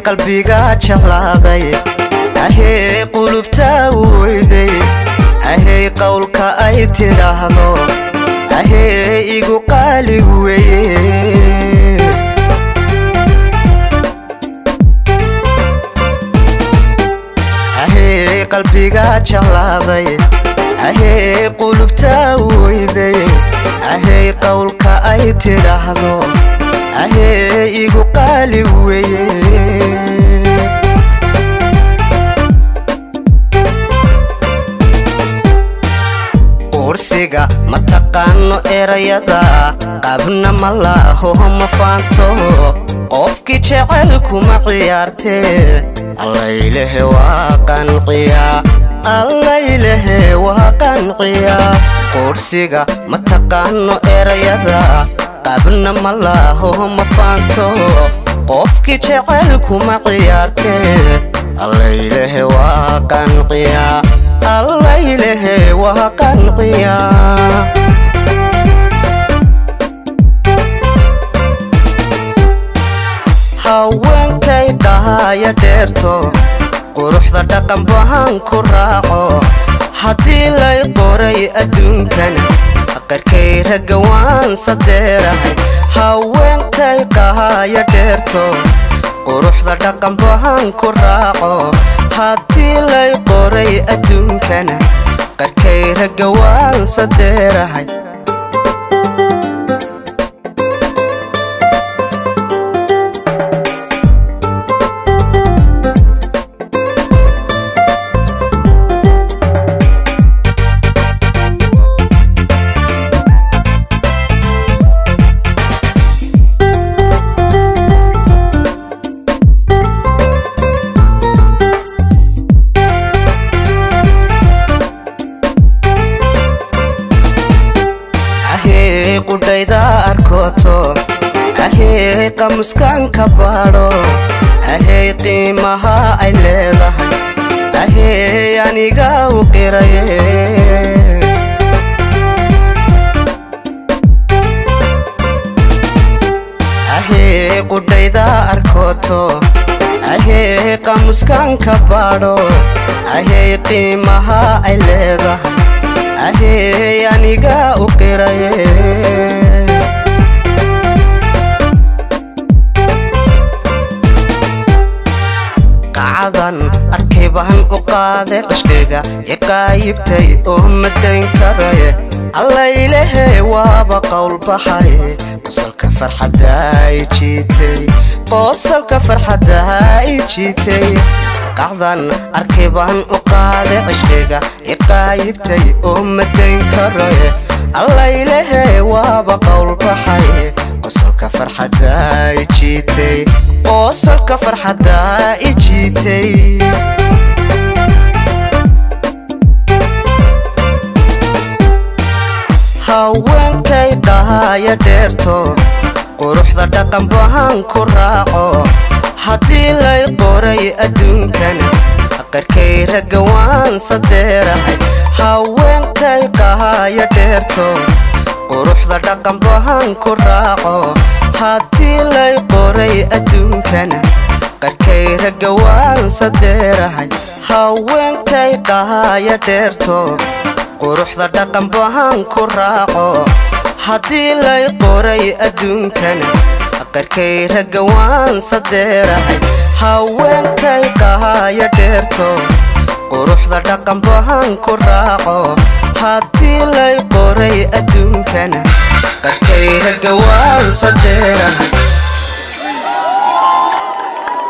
qalbiga jeclaaday ahee qulubta weyday ahee qowlka ay tidhaahdo ahee igu qaali weeye ahee qalbiga jeclaaday ahee qulubta weyday ahee qowlka ay tidhaahdo ahee igu qaali weeye kursiga ma taqaano erayada qabna ma laho ma faanto qofkii jecelku ma ciyaartee allaylehe waa qanciya kursiga ma taqaano erayada qabna ma laho ma faanto qofkii jecelku ma ciyaartee allaylehe waa qanciya allaylehe waa qanciya haweenkay dhahaya dheerto quruxda dhaqan bahan ku raaco haddii lay qoray adduunkan qarkay ragga waan sadeerahay haweenkay dhahaya dheerto quruxda dhaqan bahan ku raaco haddii lay qoray adduunkan qarkay ragga waan sadeerahay qudayda arkoto ahee qamuskan ka baadho ahee qiimaha ay leedahay ahee aniga u qiraye ahee qudayda arkoto ahee qamuskan ka baadho ahee qiimaha ay leedahay ahee aniga u qiraye qacadan arkay baan u qaaday cishqiga iqaayibtay oo madayn karaye allaylehe waaba qowl baxay qosolka farxadda ay jiitay qacdan arkay baan u qaaday cishqiga iqaayibtay oo madayn karaye allaylehe waaba qowl baxay qosolka farxadda ay jiitay haweenkay dhahaya dheerto quruxda dhaqan bahan ku raaco haddii lay qoray adduunkan qarkay ragga waan sadeerahay haweenkay dhahaya dheerto quruxda dhaqan bahan ku raaco haddii lay qoray adduunkan qarkay ragga waan sadeerahay haweenkay dhahaya dheerto quruxda dhaqan bahan ku raaco haddii lay qoray adduunkan qarkay ragga waan sadeerahay haweenkay dhahaya dheerto quruxda dhaqan bahan ku raaco haddii lay qoray adduunkan qarkay ragga waan sadeerahay